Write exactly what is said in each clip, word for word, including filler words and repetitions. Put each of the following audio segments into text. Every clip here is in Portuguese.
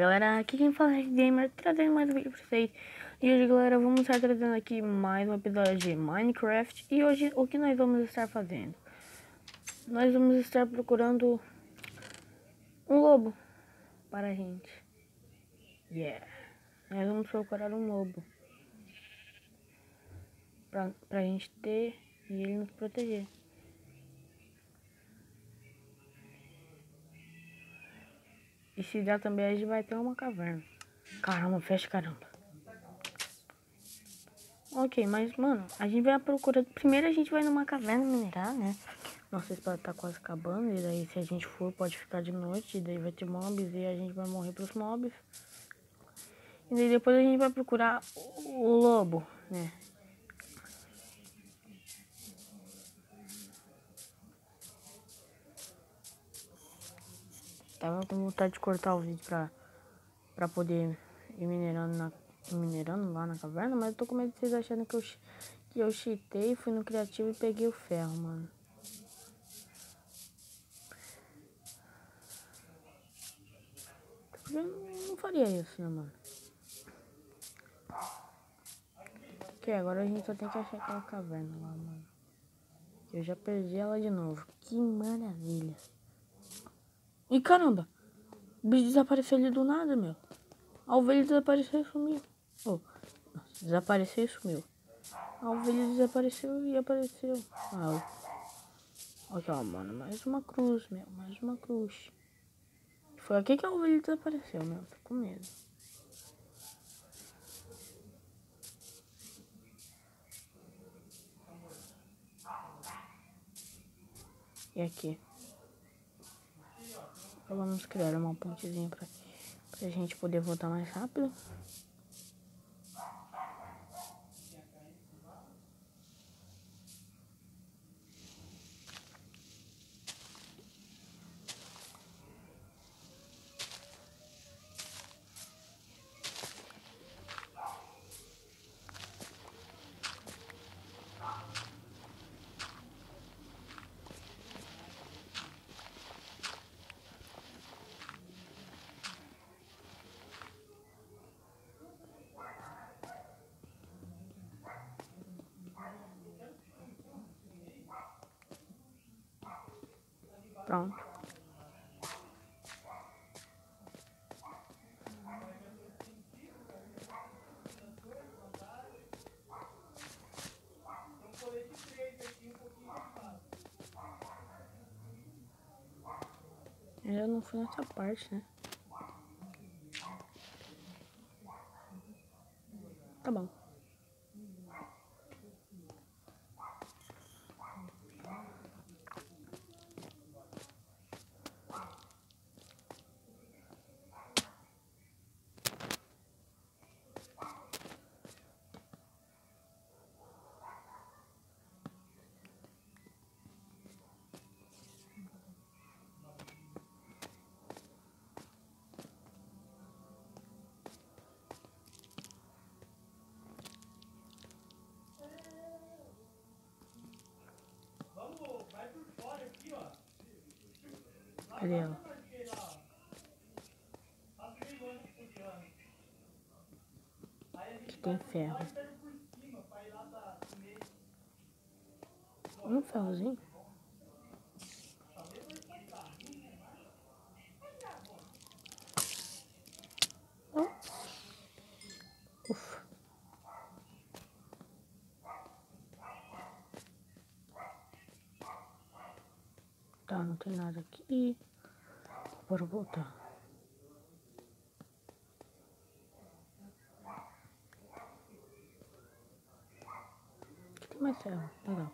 galera, aqui quem fala é Gamer, trazendo mais um vídeo pra vocês. E hoje, galera, vamos estar trazendo aqui mais um episódio de Minecraft. E hoje, o que nós vamos estar fazendo? Nós vamos estar procurando um lobo para a gente. Yeah, nós vamos procurar um lobo pra, pra gente ter e ele nos proteger. E se der também, a gente vai ter uma caverna. Caramba, fecha caramba. Ok, mas, mano, a gente vai à procura... Primeiro a gente vai numa caverna minerar, né? Nossa espada tá quase acabando. E daí, se a gente for, pode ficar de noite. E daí vai ter mobs e a gente vai morrer pros mobs. E daí depois a gente vai procurar o, o lobo, né? Tava com vontade de cortar o vídeo pra, pra poder ir minerando, na, minerando lá na caverna. Mas eu tô com medo de vocês acharem que eu, que eu cheatei, fui no criativo e peguei o ferro, mano. Eu não faria isso, né, mano? Ok, agora a gente só tem que achar aquela caverna lá, mano. Eu já perdi ela de novo. Que maravilha. E caramba, o bicho desapareceu ali do nada, meu. A ovelha desapareceu e sumiu. Oh, desapareceu e sumiu. A ovelha desapareceu e apareceu. Ah, ok, ó, mano, mais uma cruz, meu. Mais uma cruz. Foi aqui que a ovelha desapareceu, meu. Tô com medo. E aqui? Vamos criar uma pontezinha pra, pra gente poder voltar mais rápido. Pronto. Eu não fui nessa parte, né? Tá bom. Cadê ela? Aqui tem ferro. Um ferrozinho? Oh. Ufa. Tá, não tem nada aqui. Bora voltar. Aqui tem mais ferro. Legal.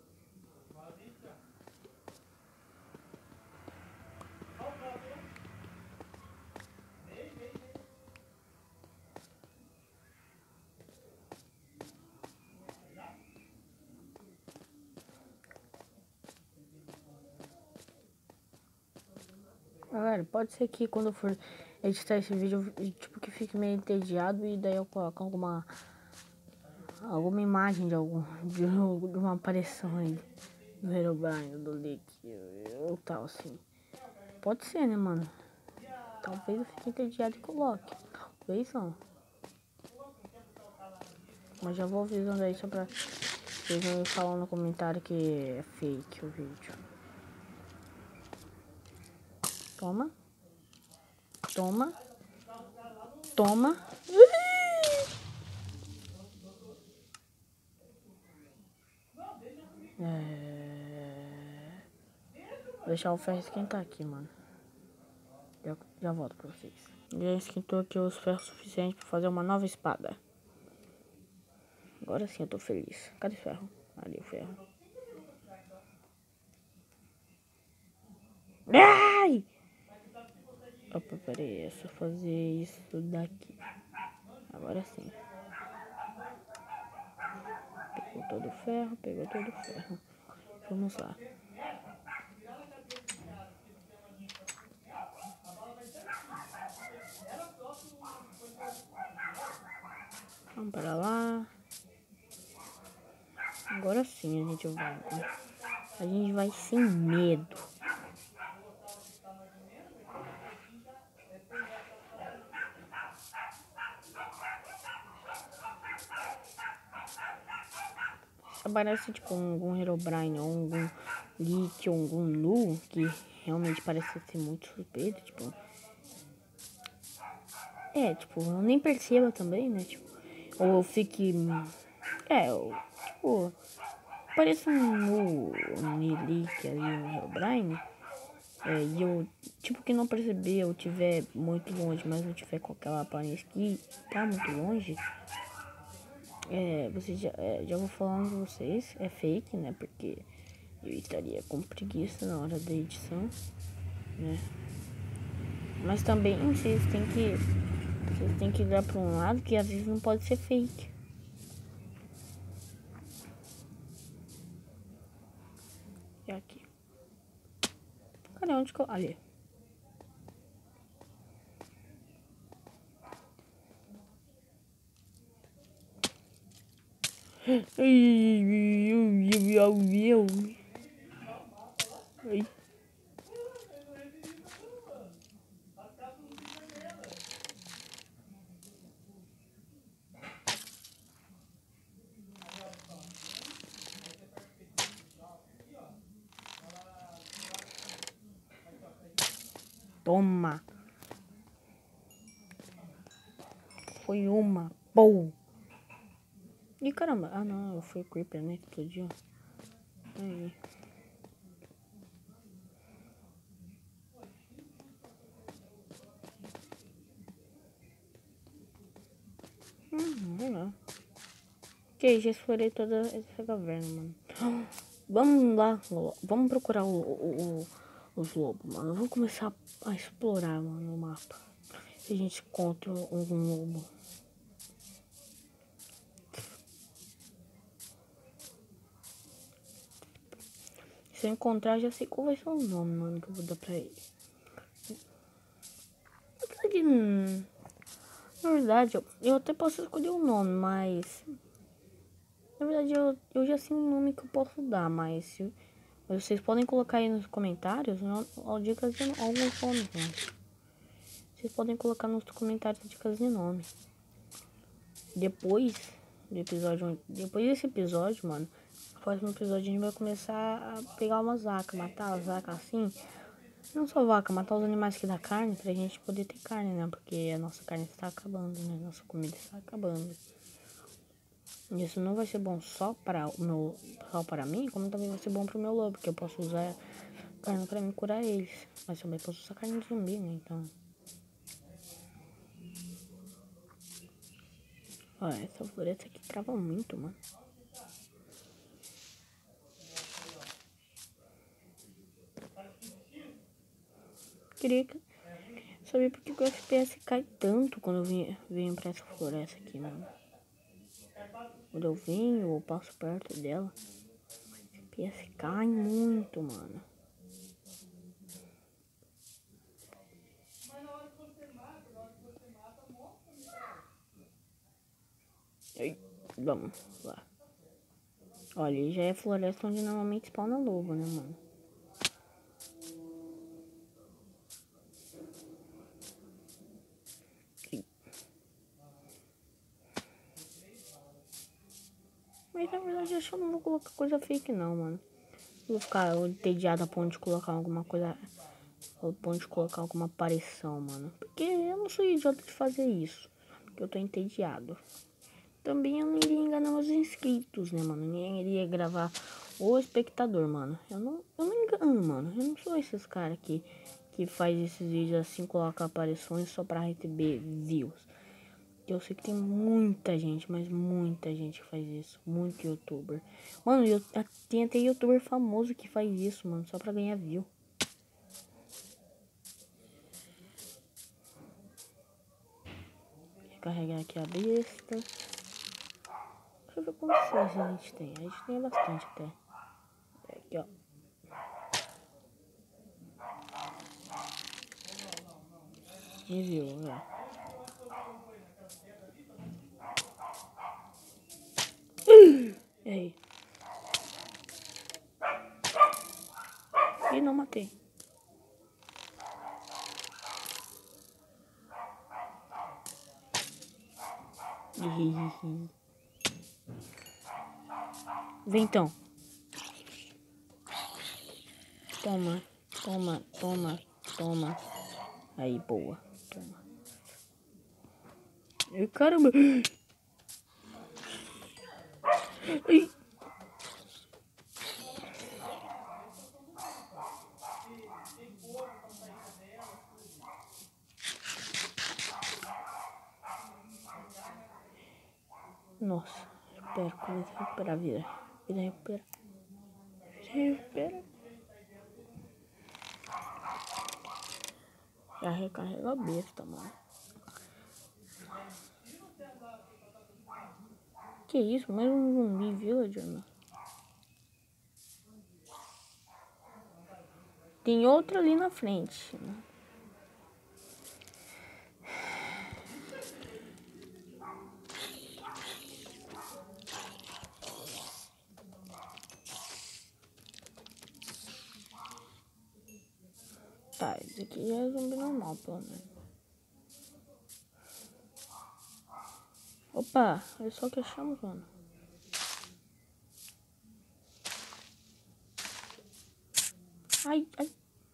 Galera, pode ser que quando eu for editar esse vídeo, eu, tipo, que fique meio entediado e daí eu coloco alguma alguma imagem de algum de, de uma aparição aí do Herobrine, do Lick ou tal assim. Pode ser, né, mano? Talvez eu fique entediado e coloque. Talvez não. Mas já vou avisando aí só pra vocês não me falar no comentário que é fake o vídeo. Toma. Toma. Toma. É... Vou deixar o ferro esquentar aqui, mano. Já, já volto pra vocês. Já esquentou aqui os ferros suficientes pra fazer uma nova espada. Agora sim eu tô feliz. Cadê o ferro? Ali o ferro. Ai! Opa, peraí. É só fazer isso daqui. Agora sim. Pegou todo o ferro, pegou todo o ferro. Vamos lá. Vamos para lá. Agora sim a gente vai. A gente vai sem medo. Parece tipo um Herobrine ou algum Leak ou algum Nu que realmente parece ser muito suspeito, tipo. É, tipo, eu nem perceba também, né? Tipo, ou eu fique. É, eu, tipo. Parece um Nu, um Leak ali, um Herobrine. É, e eu, tipo, que não perceber, eu tiver muito longe, mas não tiver com aquela aparência que tá muito longe. É, vocês já, é, já vou falando com vocês, é fake, né? Porque eu estaria com preguiça na hora da edição, né? Mas também vocês têm que vocês têm que olhar para um lado que às vezes não pode ser fake. É aqui. Cadê onde que eu... Ali. Ai. Toma. Foi uma. Pou. Ih, caramba. Ah, não. Foi o Creeper, né? Que explodiu. Aí. Hum, não. Ok, já explorei toda essa caverna, mano. Vamos lá. Vamos procurar o, o, o, os lobos, mano. Vamos começar a explorar, mano, o mapa. Se a gente encontra algum lobo. Se eu encontrar, já sei qual vai ser o nome, mano, que eu vou dar pra ele. Na verdade, hum, na verdade eu, eu até posso escolher um nome, mas... Na verdade, eu, eu já sei um nome que eu posso dar, mas... Se, vocês podem colocar aí nos comentários não, dicas de alguns nomes, né? Vocês podem colocar nos comentários dicas de nome. Depois do episódio... Depois desse episódio, mano... No próximo episódio a gente vai começar a pegar umas vacas, matar as vacas assim. Não só vaca, matar os animais que dá carne pra gente poder ter carne, né? Porque a nossa carne está acabando, né? Nossa comida está acabando. Isso não vai ser bom só para o meu, só para mim, como também vai ser bom pro meu lobo, porque eu posso usar carne pra me curar eles. Mas também posso usar carne de zumbi, né? Então... Ó, essa floresta aqui trava muito, mano. Queria saber por que o F P S cai tanto quando eu venho, venho pra essa floresta aqui, mano. Quando eu venho ou passo perto dela, o F P S cai muito, mano. Ai, vamos lá. Olha, já é floresta onde normalmente spawna lobo, né, mano? na verdade, acho que eu não vou colocar coisa fake, não, mano. Vou ficar entediado a ponto de colocar alguma coisa... A ponto de colocar alguma aparição, mano. Porque eu não sou idiota de fazer isso. Porque eu tô entediado. Também eu não iria enganar meus inscritos, né, mano? Nem iria gravar o espectador, mano. Eu não, eu não engano, mano. Eu não sou esses caras que, que faz esses vídeos assim, coloca aparições só pra receber views. Eu sei que tem muita gente, mas muita gente que faz isso. Muito youtuber. Mano, eu, tem até youtuber famoso que faz isso, mano, só pra ganhar view. Carregar aqui a besta. Deixa eu ver quantos cells a gente tem. A gente tem bastante até. Aqui, ó. Enviou, velho. E aí? Ih, não matei. Vem então. Toma, toma, toma, toma. Aí, boa. Toma. Ai, caramba. Ai. Nossa, recupera, começa a recuperar a vida. Vida recupera. Vida recupera. Já recarrega a besta, mano. Que isso? Mais um zumbi villager, mano. Tem outro ali na frente, né? Tá, esse aqui já é zumbi normal, pelo menos. Opa, olha só o que achamos, mano. Ai, ai.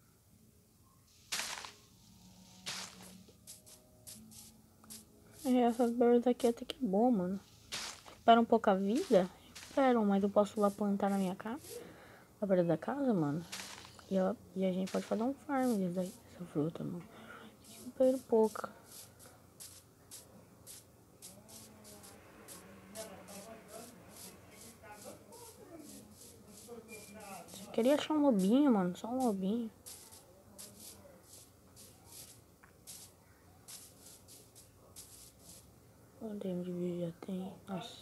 É, essas berries aqui até que é bom, mano. Recupera um pouco a vida. Recuperam, mas eu posso lá plantar na minha casa. Na beira da casa, mano. E, ela, e a gente pode fazer um farm dessa fruta, mano. Recupera um pouco. Queria achar um lobinho, mano. Só um lobinho. Quanto tempo de vídeo já tem? Nossa.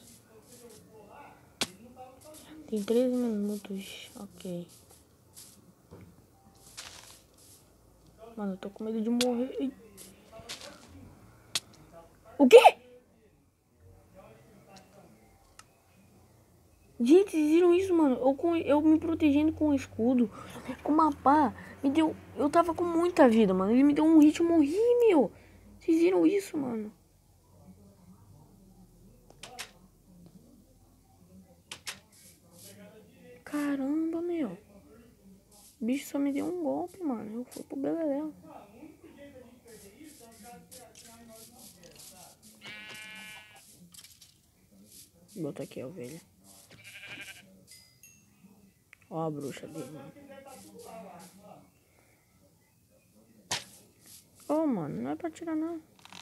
Tem treze minutos. Ok. Mano, eu tô com medo de morrer. O quê? Gente, vocês viram isso, mano? Eu, com, eu me protegendo com o escudo. Com uma pá. Me deu... Eu tava com muita vida, mano. Ele me deu um hit e eu morri, meu. Vocês viram isso, mano? Caramba, meu. O bicho só me deu um golpe, mano. Eu fui pro beleléu. Vou botar aqui a ovelha. Ó a bruxa dele, mano. Ô, oh, mano, não é pra tirar, não.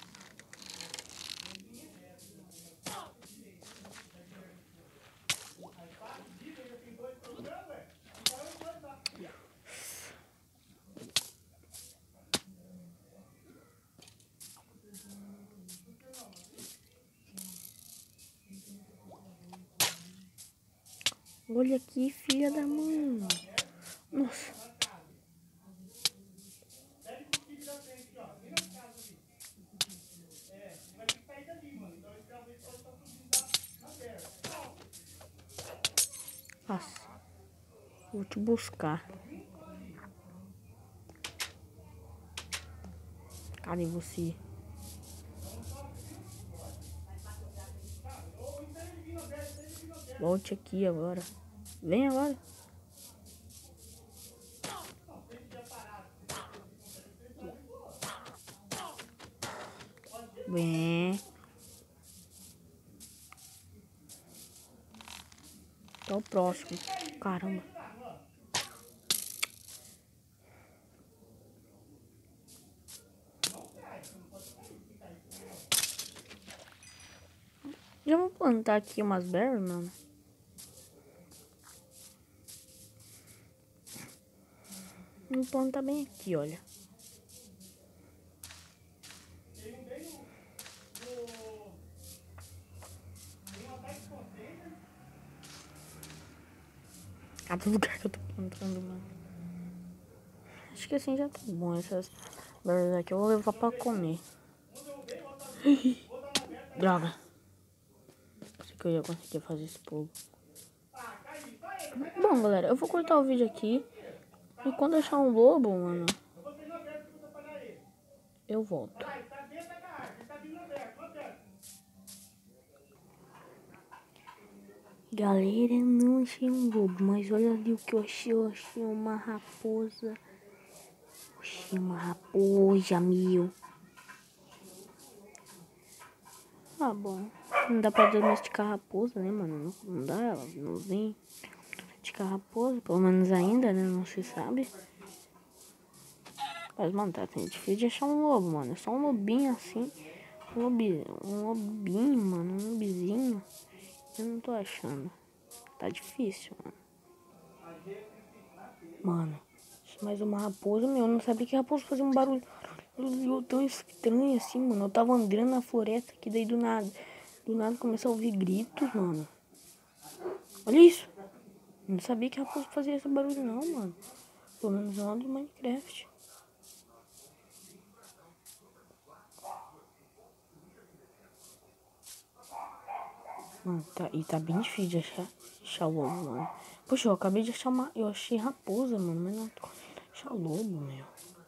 Olha aqui, filha da mãe. Nossa. Nossa. Vou te buscar. Cadê você? Volte aqui agora. Vem agora. Vem. Tá o próximo. Caramba. Já vou plantar aqui umas berries, mano. Vou plantar bem aqui, olha. Cada lugar que eu tô plantando, mano. Acho que assim já tá bom. Essas berries aqui eu vou levar pra comer. Droga. Pensei que eu ia conseguir fazer esse pulo. Bom, galera, eu vou cortar o vídeo aqui. E quando achar um lobo, mano, eu volto. Galera, eu não achei um lobo, mas olha ali o que eu achei. Eu achei uma raposa. Achei uma raposa, meu. Ah, bom. Não dá pra domesticar raposa, né, mano? Não, não dá, ela não vem domesticar raposa, pelo menos ainda, né? Não se sabe. Mas, mano, tá sendo difícil de achar um lobo, mano. É só um lobinho assim. Um, lobi, um lobinho, mano. Um lobizinho. Eu não tô achando. Tá difícil, mano. Mano, mais uma raposa, meu. Eu não sabia que raposa fazia um barulho tão estranho assim, mano. Eu tava andando na floresta aqui, daí do nada. Do nada começou a ouvir gritos, mano. Olha isso. Eu não sabia que raposa fazia esse barulho, não, mano. Pelo menos lá do Minecraft. Mano, tá, e tá bem difícil de achar, achar lobo, mano. Poxa, eu acabei de achar uma... Eu achei raposa, mano, mas não tô achar lobo, meu.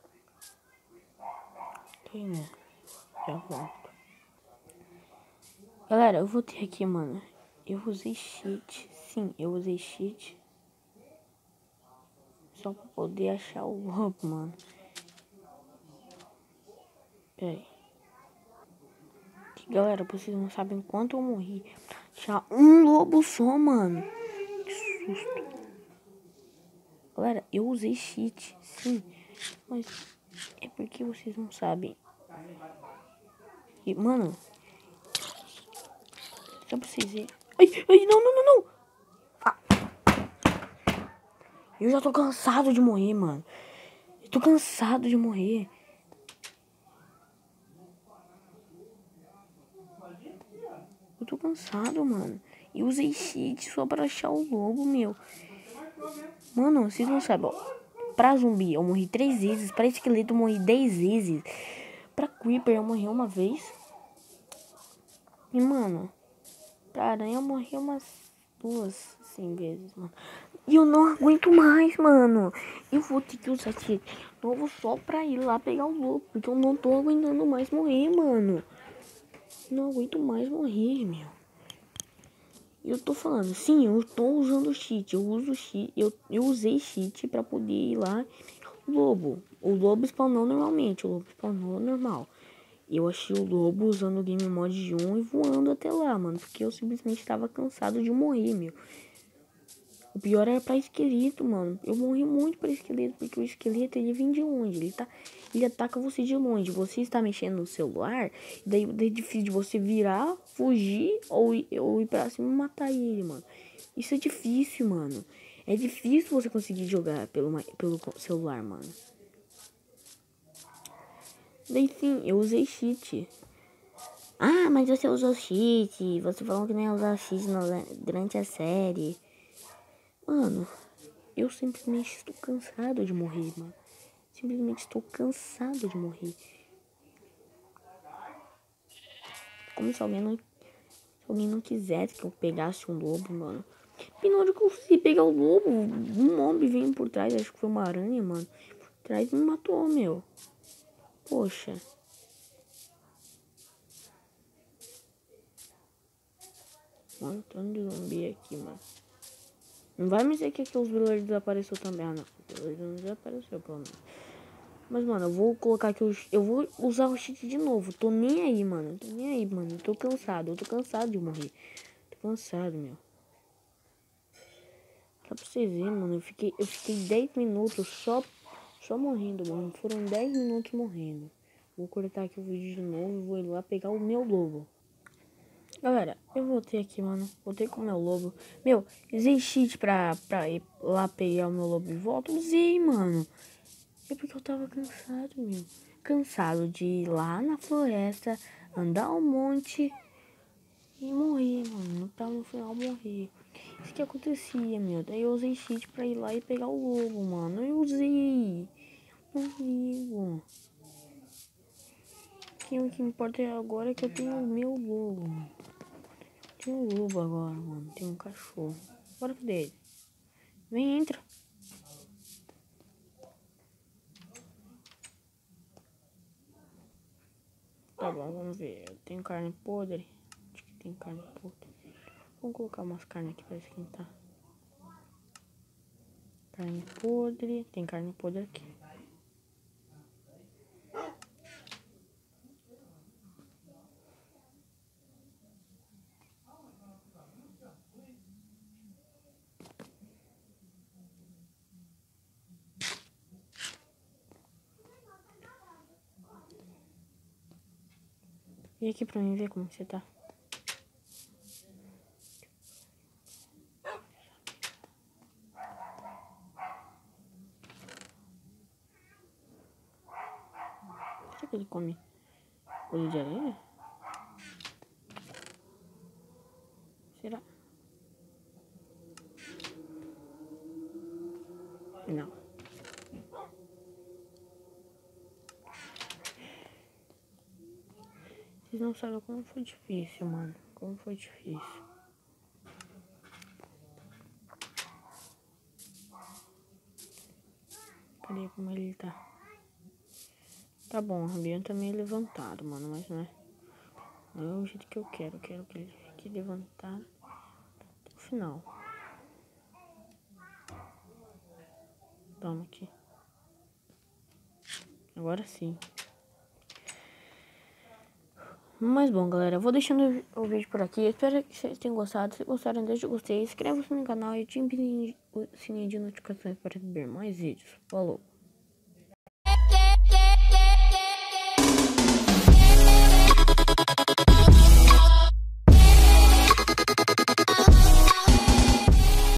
Quem é? Já volto. Galera, eu vou ter aqui, mano. Eu usei cheat. Sim, eu usei cheat. Só pra poder achar o lobo, mano. Pera aí. Galera, vocês não sabem quanto eu morri. Achar um lobo só, mano. Que susto. Galera, eu usei cheat. Sim. Mas é porque vocês não sabem. E, mano. Só pra vocês verem. Ai, ai, não, não, não, não. Ah. Eu já tô cansado de morrer, mano. Eu tô cansado de morrer. Eu tô cansado, mano. Eu usei cheat só pra achar o lobo, meu. Mano, vocês não sabem, ó. Pra zumbi eu morri três vezes. Pra esqueleto eu morri dez vezes. Pra creeper eu morri uma vez. E, mano, pra aranha eu morri umas duas, assim, vezes, mano. E eu não aguento mais, mano. Eu vou ter que usar cheat novo só pra ir lá pegar o lobo. Porque eu não tô aguentando mais morrer, mano. Não aguento mais morrer, meu. Eu tô falando, sim, eu tô usando cheat. Eu uso cheat. Eu, eu usei cheat pra poder ir lá. O lobo. O lobo spawnou normalmente. O lobo spawnou normal. Eu achei o lobo usando o game mod um e voando até lá, mano. Porque eu simplesmente tava cansado de morrer, meu. O pior era pra esqueleto, mano. Eu morri muito pra esqueleto, porque o esqueleto, ele vem de longe. Ele, tá, ele ataca você de longe. Você está mexendo no celular, daí, daí é difícil de você virar, fugir ou, ou ir pra cima e matar ele, mano. Isso é difícil, mano. É difícil você conseguir jogar pelo, pelo celular, mano. Daí sim, eu usei cheat. Ah, mas você usou cheat. Você falou que não ia usar cheat no, durante a série. Mano, eu simplesmente estou cansado de morrer, mano. Simplesmente estou cansado de morrer. Como se alguém não, se alguém não quisesse que eu pegasse um lobo, mano. E na hora que eu fui pegar o lobo, um mob veio por trás, acho que foi uma aranha, mano. Por trás e me matou, meu. Poxa. Mano, tanto de zumbi aqui, mano. Não vai me dizer que aqui os villagers desapareceu também. Ah, não. Os villagers não desapareceu, pelo menos. Mas, mano, eu vou colocar aqui o... Eu vou usar o cheat de novo. Tô nem aí, mano. Tô nem aí, mano. Eu tô cansado. Eu tô cansado de morrer. Tô cansado, meu. Só pra vocês verem, mano. Eu fiquei, eu fiquei dez minutos só, só morrendo, mano. Foram dez minutos morrendo. Vou cortar aqui o vídeo de novo e vou ir lá pegar o meu lobo. Galera, eu voltei aqui, mano. Voltei com o meu lobo. Meu, usei cheat pra, pra ir lá pegar o meu lobo de volta. Usei, mano. É porque eu tava cansado, meu. Cansado de ir lá na floresta, andar um monte e morrer, mano. Pra no final morrer. Isso que acontecia, meu. Daí eu usei cheat pra ir lá e pegar o lobo, mano. Eu usei. Horrível. O que importa é agora que eu tenho o meu lobo, mano. Tenho um lobo agora, mano. Tem um cachorro. Bora, cadê ele? Vem, entra. Tá bom, vamos ver. Eu tenho carne podre. Acho que tem carne podre. Vamos colocar umas carnes aqui pra esquentar. Carne podre. Tem carne podre aqui. Vem aqui pra mim ver como você tá. Será que ele come olho de aranha? Será? Não. Vocês não sabem como foi difícil, mano. Como foi difícil. Cadê como ele tá? Tá bom, o Rambian tá meio levantado, mano. Mas não é, não é o jeito que eu quero. Eu quero que ele fique levantado até o final. Toma aqui. Agora sim. Mas bom, galera, eu vou deixando o vídeo por aqui. Espero que vocês tenham gostado. Se gostaram, deixa o gostei. Inscreva-se no canal e ative o sininho de notificações para receber mais vídeos. Falou!